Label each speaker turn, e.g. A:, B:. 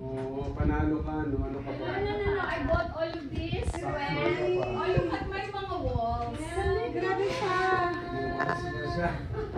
A: Oo, panalo ka, no? Ano ka ba?
B: No. I bought all of this. All of at my mga walls.
C: Grabe siya.
A: Yes, yes, siya.